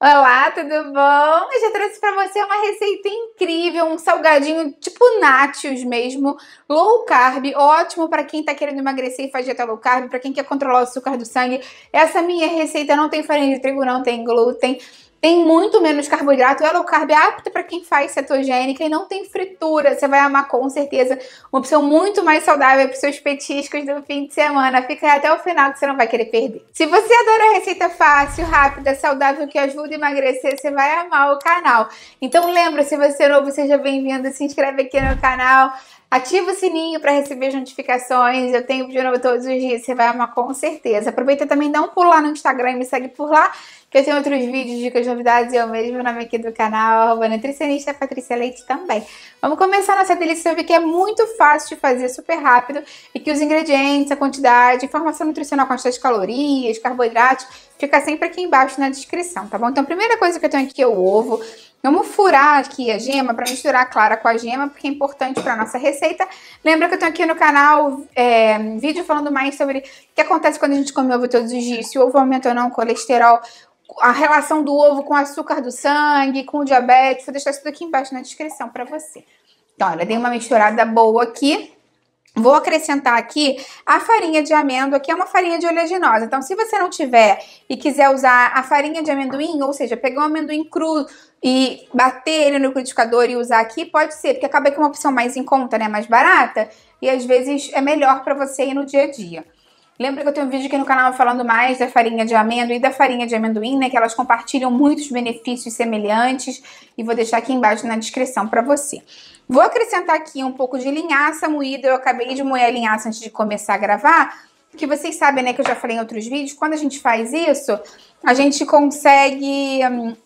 Olá, tudo bom? Eu já trouxe para você uma receita incrível, um salgadinho tipo nachos mesmo, low carb, ótimo para quem tá querendo emagrecer e fazer dieta low carb, para quem quer controlar o açúcar do sangue. Essa minha receita não tem farinha de trigo, não tem glúten, tem muito menos carboidrato, é low carb, é apta para quem faz cetogênica e não tem fritura. Você vai amar com certeza, uma opção muito mais saudável para os seus petiscos do fim de semana. Fica aí até o final que você não vai querer perder. Se você adora receita fácil, rápida, saudável, que ajuda a emagrecer, você vai amar o canal. Então lembra, se você é novo, seja bem-vindo, se inscreve aqui no canal. Ativa o sininho para receber as notificações. Eu tenho vídeo novo todos os dias, você vai amar com certeza. Aproveita também, dá um pulo lá no Instagram e me segue por lá, que eu tenho outros vídeos, dicas, novidades e eu mesmo, nome aqui do canal, nutricionista Patrícia Leite também. Vamos começar nossa delícia. Eu vi que é muito fácil de fazer, super rápido, e que os ingredientes, a quantidade, informação nutricional, quantidade de calorias, carboidratos, fica sempre aqui embaixo na descrição, tá bom? Então a primeira coisa que eu tenho aqui é o ovo. Vamos furar aqui a gema para misturar a clara com a gema, porque é importante para nossa receita. Lembra que eu tenho aqui no canal vídeo falando mais sobre o que acontece quando a gente come ovo todos os dias, se o ovo aumenta ou não o colesterol, a relação do ovo com o açúcar do sangue, com o diabetes. Vou deixar isso aqui embaixo na descrição para você. Então, olha, dei uma misturada boa aqui. Vou acrescentar aqui a farinha de amêndoa, que é uma farinha de oleaginosa. Então, se você não tiver e quiser usar a farinha de amendoim, ou seja, pegar um amendoim cru e bater ele no liquidificador e usar aqui, pode ser, porque acaba que é uma opção mais em conta, né, mais barata, e às vezes é melhor para você ir no dia a dia. Lembra que eu tenho um vídeo aqui no canal falando mais da farinha de amêndoa e da farinha de amendoim, né, que elas compartilham muitos benefícios semelhantes, e vou deixar aqui embaixo na descrição para você. Vou acrescentar aqui um pouco de linhaça moída. Eu acabei de moer a linhaça antes de começar a gravar, que vocês sabem, né, que eu já falei em outros vídeos, quando a gente faz isso, a gente consegue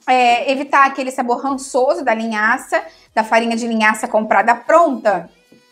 evitar aquele sabor rançoso da linhaça, da farinha de linhaça comprada pronta,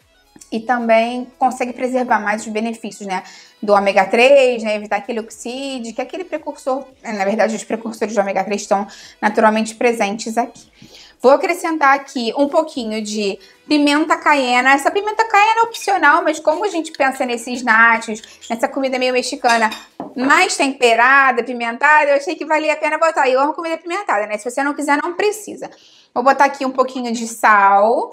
e também consegue preservar mais os benefícios, né, do ômega 3, né, evitar aquele oxídeo, que é aquele precursor, na verdade os precursores do ômega 3 estão naturalmente presentes aqui. Vou acrescentar aqui um pouquinho de pimenta caiena. Essa pimenta caiena é opcional, mas como a gente pensa nesses nachos, nessa comida meio mexicana, mais temperada, pimentada, eu achei que valia a pena botar. Eu amo comida pimentada, né? Se você não quiser, não precisa. Vou botar aqui um pouquinho de sal.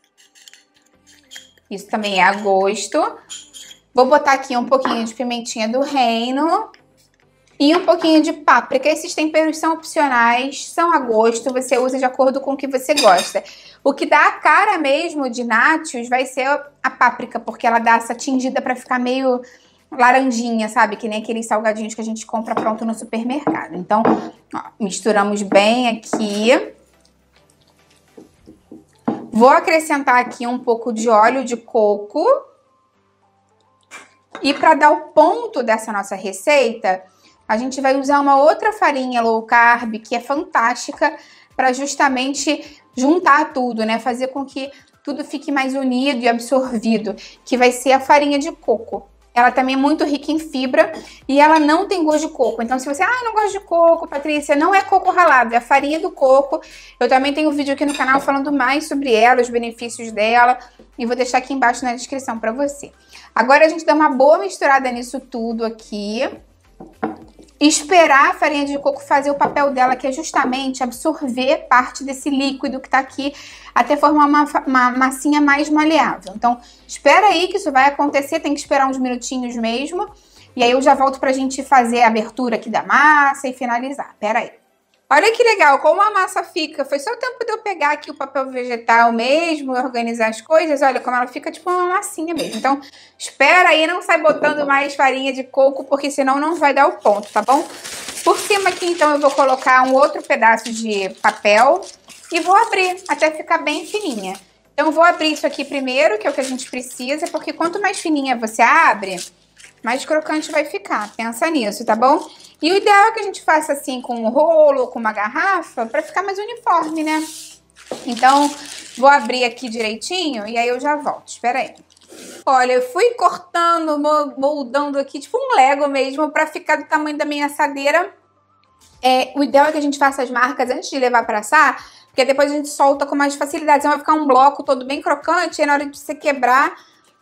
Isso também é a gosto. Vou botar aqui um pouquinho de pimentinha do reino. E um pouquinho de páprica. Esses temperos são opcionais, são a gosto, você usa de acordo com o que você gosta. O que dá a cara mesmo de nachos vai ser a páprica, porque ela dá essa tingida pra ficar meio laranjinha, sabe? Que nem aqueles salgadinhos que a gente compra pronto no supermercado. Então, ó, misturamos bem aqui. Vou acrescentar aqui um pouco de óleo de coco. E para dar o ponto dessa nossa receita, a gente vai usar uma outra farinha low carb, que é fantástica para justamente juntar tudo, né? Fazer com que tudo fique mais unido e absorvido, que vai ser a farinha de coco. Ela também é muito rica em fibra e ela não tem gosto de coco. Então, se você, não gosta de coco, Patrícia, não é coco ralado, é a farinha do coco. Eu também tenho um vídeo aqui no canal falando mais sobre ela, os benefícios dela, e vou deixar aqui embaixo na descrição para você. Agora a gente dá uma boa misturada nisso tudo aqui. Esperar a farinha de coco fazer o papel dela, que é justamente absorver parte desse líquido que tá aqui, até formar uma massinha mais maleável. Então, espera aí que isso vai acontecer, tem que esperar uns minutinhos mesmo. E aí eu já volto pra gente fazer a abertura aqui da massa e finalizar. Pera aí. Olha que legal, como a massa fica. Foi só o tempo de eu pegar aqui o papel vegetal mesmo, organizar as coisas. Olha como ela fica tipo uma massinha mesmo. Então, espera aí, não sai botando mais farinha de coco, porque senão não vai dar o ponto, tá bom? Por cima aqui, então, eu vou colocar um outro pedaço de papel e vou abrir até ficar bem fininha. Então, eu vou abrir isso aqui primeiro, que é o que a gente precisa, porque quanto mais fininha você abre, mais crocante vai ficar. Pensa nisso, tá bom? E o ideal é que a gente faça assim com um rolo ou com uma garrafa para ficar mais uniforme, né? Então, vou abrir aqui direitinho e aí eu já volto. Espera aí. Olha, eu fui cortando, moldando aqui, tipo um Lego mesmo, para ficar do tamanho da minha assadeira. O ideal é que a gente faça as marcas antes de levar para assar, porque depois a gente solta com mais facilidade. Então vai ficar um bloco todo bem crocante e na hora de você quebrar,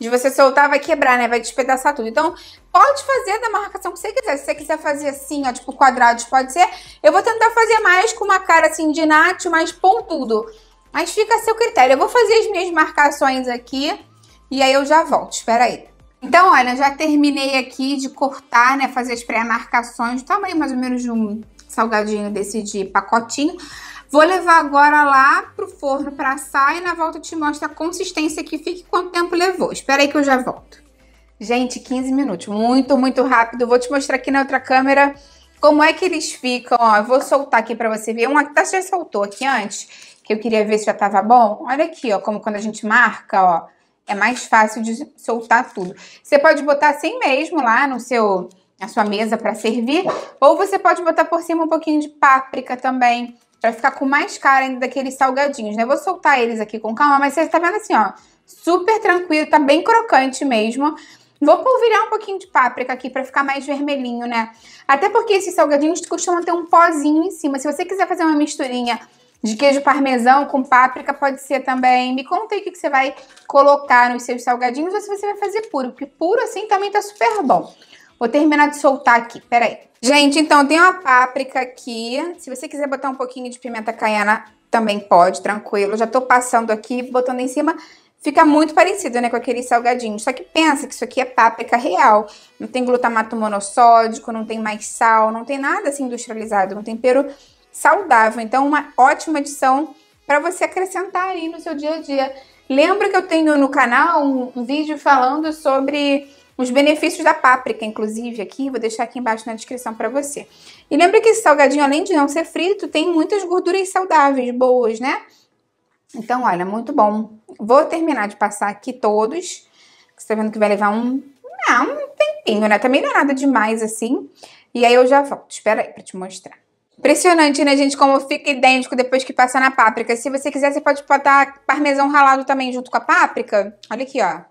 de você soltar vai quebrar, né? Vai despedaçar tudo. Então, pode fazer da marcação que você quiser. Se você quiser fazer assim, ó, tipo quadrados, pode ser. Eu vou tentar fazer mais com uma cara assim de nacho, mais pontudo. Mas fica a seu critério. Eu vou fazer as minhas marcações aqui e aí eu já volto. Espera aí. Então, olha, já terminei aqui de cortar, né? Fazer as pré-marcações. Tamanho mais ou menos de um salgadinho desse de pacotinho. Vou levar agora lá pro forno para assar e na volta eu te mostro a consistência que fica e quanto tempo levou. Espera aí que eu já volto. Gente, 15 minutos. Muito, muito rápido. Vou te mostrar aqui na outra câmera como é que eles ficam. Ó, eu vou soltar aqui para você ver. Um até já soltou aqui antes, que eu queria ver se já tava bom. Olha aqui, ó, como quando a gente marca, ó, é mais fácil de soltar tudo. Você pode botar assim mesmo lá na sua mesa para servir, ou você pode botar por cima um pouquinho de páprica também, para ficar com mais cara ainda daqueles salgadinhos, né? Eu vou soltar eles aqui com calma, mas você tá vendo assim, ó, super tranquilo, tá bem crocante mesmo. Vou polvilhar um pouquinho de páprica aqui para ficar mais vermelhinho, né? Até porque esses salgadinhos costumam ter um pozinho em cima. Se você quiser fazer uma misturinha de queijo parmesão com páprica, pode ser também. Me conta aí o que você vai colocar nos seus salgadinhos ou se você vai fazer puro, porque puro assim também tá super bom. Vou terminar de soltar aqui, peraí. Gente, então tem uma páprica aqui. Se você quiser botar um pouquinho de pimenta caiena, também pode, tranquilo. Já tô passando aqui, botando em cima. Fica muito parecido, né, com aquele salgadinho. Só que pensa que isso aqui é páprica real. Não tem glutamato monossódico, não tem mais sal, não tem nada assim industrializado. Um tempero saudável. Então, uma ótima adição para você acrescentar aí no seu dia a dia. Lembra que eu tenho no canal um vídeo falando sobre os benefícios da páprica, inclusive, aqui, vou deixar aqui embaixo na descrição para você. E lembra que esse salgadinho, além de não ser frito, tem muitas gorduras saudáveis, boas, né? Então, olha, muito bom. Vou terminar de passar aqui todos. Você tá vendo que vai levar um tempinho, né? Também não é nada demais assim. E aí eu já volto. Espera aí pra te mostrar. Impressionante, né, gente, como fica idêntico depois que passa na páprica. Se você quiser, você pode botar parmesão ralado também junto com a páprica. Olha aqui, ó.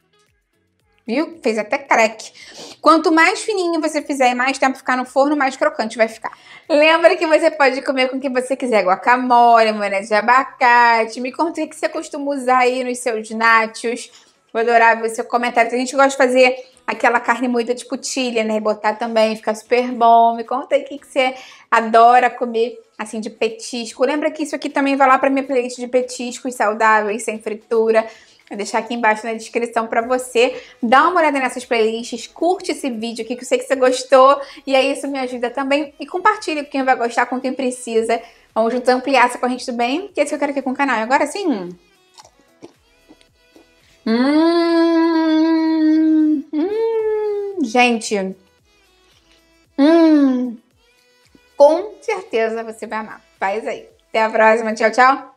Viu? Fez até crack. Quanto mais fininho você fizer e mais tempo ficar no forno, mais crocante vai ficar. Lembra que você pode comer com o que você quiser. Guacamole, maionese de abacate. Me conta o que você costuma usar aí nos seus nachos. Vou adorar ver o seu comentário. A gente gosta de fazer aquela carne moída de putilha, né? E botar também, fica super bom. Me conta aí o que você adora comer, assim, de petisco. Lembra que isso aqui também vai lá para minha playlist de petiscos saudáveis, sem fritura. Vou deixar aqui embaixo na descrição pra você. Dá uma olhada nessas playlists, curte esse vídeo aqui que eu sei que você gostou. E aí isso me ajuda também. E compartilha com quem vai gostar, com quem precisa. Vamos juntos ampliar essa corrente do bem. Que é isso que eu quero aqui com o canal. E agora sim. Gente. Com certeza você vai amar. Faz aí. Até a próxima. Tchau, tchau.